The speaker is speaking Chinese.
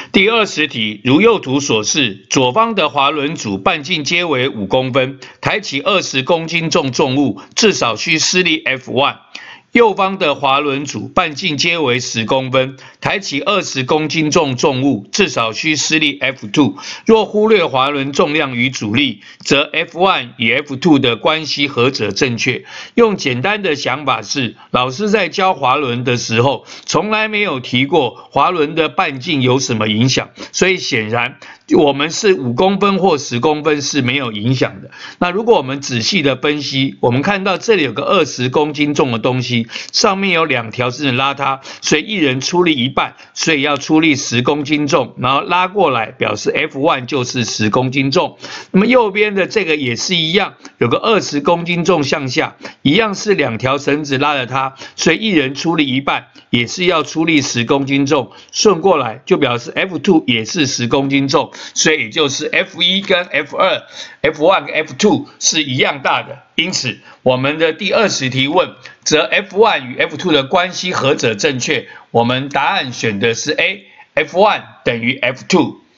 第20题，如右图所示，左方的滑轮组半径皆为5公分，抬起20公斤重重物，至少需施力 F1。右方的滑轮组半径皆为10公分，抬起20公斤重重物，至少需施力 F2。若忽略滑轮重量与阻力，则 F1 与 F2 的关系何者正确？用简单的想法是，老师在教滑轮的时候，从来没有提过滑轮的半径有什么影响，所以显然我们是5公分或10公分是没有影响的。那如果我们仔细的分析，我们看到这里有个20公斤重的东西，上面有2条是拉它，所以一人出力一半，所以要出力10公斤重，然后拉过来表示 F1 就是10公斤重。那么右边的这个也是一样，有个20公斤重向下，一样是2条绳子拉着它，所以一人出力一半，也是要出力10公斤重，顺过来就表示 F2 也是10公斤重，所以也就是 F1 跟 F1 跟 F2 是一样大的。因此，我们的第20题问，则 F1 与 F2 的关系何者正确？我们答案选的是 A，F1 等于 F2。